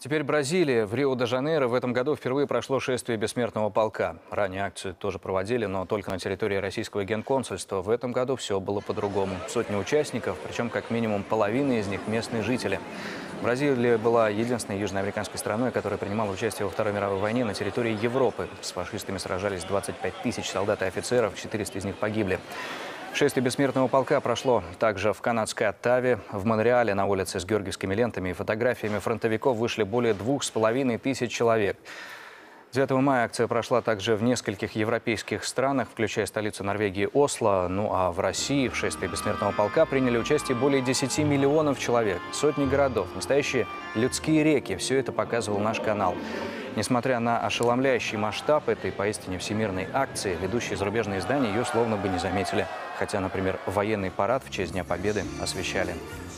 Теперь Бразилия. В Рио-де-Жанейро в этом году впервые прошло шествие бессмертного полка. Ранее акцию тоже проводили, но только на территории российского генконсульства. В этом году все было по-другому. Сотни участников, причем как минимум половина из них местные жители. Бразилия была единственной южноамериканской страной, которая принимала участие во Второй мировой войне на территории Европы. С фашистами сражались 25 тысяч солдат и офицеров, 400 из них погибли. Шествие бессмертного полка прошло также в канадской Оттаве. В Монреале на улице с георгиевскими лентами и фотографиями фронтовиков вышли более 2500 человек. 9 мая акция прошла также в нескольких европейских странах, включая столицу Норвегии Осло. Ну а в России в шествии бессмертного полка приняли участие более 10 миллионов человек. Сотни городов, настоящие людские реки. Все это показывал наш канал. Несмотря на ошеломляющий масштаб этой поистине всемирной акции, ведущие зарубежные издания ее словно бы не заметили. Хотя, например, военный парад в честь Дня Победы освещали.